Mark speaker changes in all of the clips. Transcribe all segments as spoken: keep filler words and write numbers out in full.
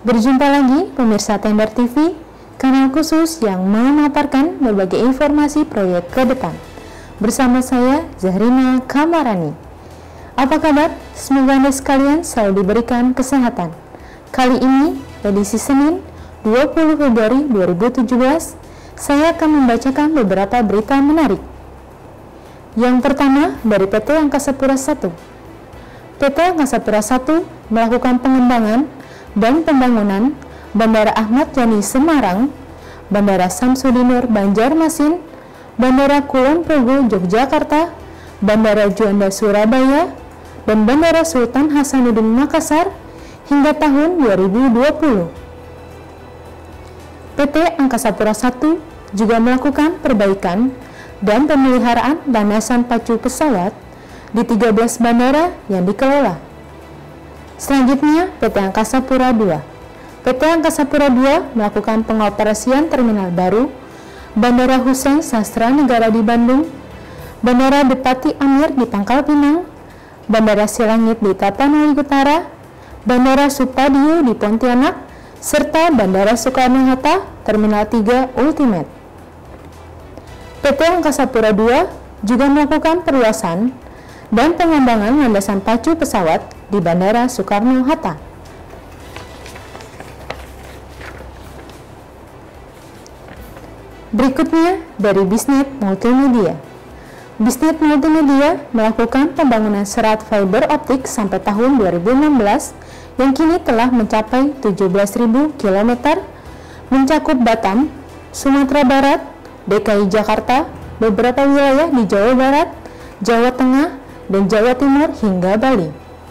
Speaker 1: Berjumpa lagi pemirsa Tender T V, kanal khusus yang memaparkan berbagai informasi proyek ke depan. Bersama saya, Zahrina Kamarani. Apa kabar? Semoga Anda sekalian selalu diberikan kesehatan. Kali ini, edisi Senin, dua puluh Februari dua ribu tujuh belas, saya akan membacakan beberapa berita menarik. Yang pertama, dari P T Angkasa Pura I. P T Angkasa Pura I melakukan pengembangan dan pembangunan Bandara Ahmad Yani Semarang, Bandara Samsudinur Banjarmasin, Bandara Kulon Progo Yogyakarta, Bandara Juanda Surabaya, dan Bandara Sultan Hasanuddin Makassar hingga tahun dua ribu dua puluh. P T Angkasa Pura I juga melakukan perbaikan dan pemeliharaan landasan pacu pesawat di tiga belas bandara yang dikelola. Selanjutnya, P T Angkasa Pura II. P T Angkasa Pura dua melakukan pengoperasian terminal baru Bandara Hussein Sastra Negara di Bandung, Bandara Depati Amir di Pangkal Pinang, Bandara Silangit di Tapanuli Utara, Bandara Supadio di Pontianak, serta Bandara Soekarno-Hatta Terminal tiga Ultimate. P T Angkasa Pura dua juga melakukan perluasan dan pengembangan landasan pacu pesawat di Bandara Soekarno-Hatta. Berikutnya dari Bisnet Multimedia. Bisnet Multimedia melakukan pembangunan serat fiber optik sampai tahun dua ribu enam belas yang kini telah mencapai tujuh belas ribu kilometer, mencakup Batam, Sumatera Barat, D K I Jakarta, beberapa wilayah di Jawa Barat, Jawa Tengah, dan Jawa Timur hingga Bali.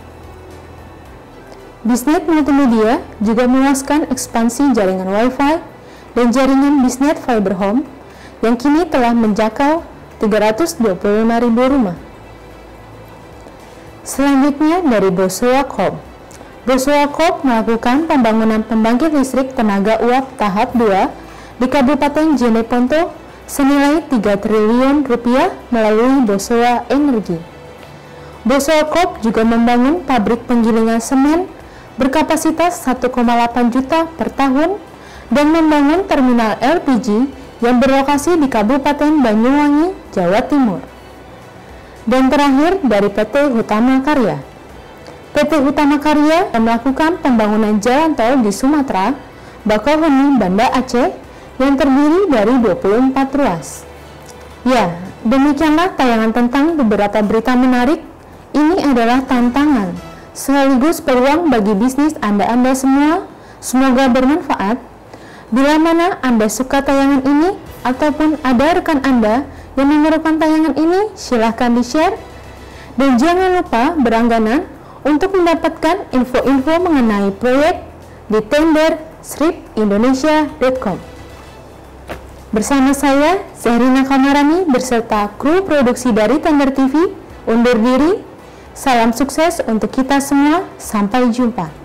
Speaker 1: Bisnet Multimedia juga meluaskan ekspansi jaringan Wi-Fi dan jaringan Bisnet Fiber Home yang kini telah menjangkau tiga ratus dua puluh lima ribu rumah. Selanjutnya dari Bosowa Corp. Bosowa Corp melakukan pembangunan pembangkit listrik tenaga uap tahap dua di Kabupaten Jeneponto senilai tiga triliun rupiah melalui Bosowa Energi. Bosowa Corp juga membangun pabrik penggilingan semen berkapasitas satu koma delapan juta per tahun dan membangun terminal L P G yang berlokasi di Kabupaten Banyuwangi, Jawa Timur. Dan terakhir dari P T Hutama Karya. P T Hutama Karya melakukan pembangunan jalan tol di Sumatera, Bakauheni, Banda Aceh yang terdiri dari dua puluh empat ruas. Ya, demikianlah tayangan tentang beberapa berita menarik. Ini adalah tantangan sekaligus peluang bagi bisnis Anda-Anda semua. Semoga bermanfaat. Bila mana Anda suka tayangan ini ataupun ada rekan Anda yang memerlukan tayangan ini, silahkan di-share. Dan jangan lupa berlangganan untuk mendapatkan info-info mengenai proyek di tender strip indonesia dot com. Bersama saya, Zahrina Kamarani, beserta kru produksi dari Tender T V, undur diri. Salam sukses untuk kita semua. Sampai jumpa.